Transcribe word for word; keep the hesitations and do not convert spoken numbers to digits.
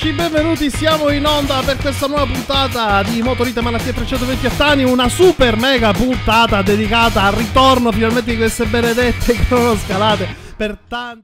amici, benvenuti, siamo in onda per questa nuova puntata di Motorite Malattie trecentoventi Attani, una super mega puntata dedicata al ritorno finalmente di queste benedette cronoscalate per tanti.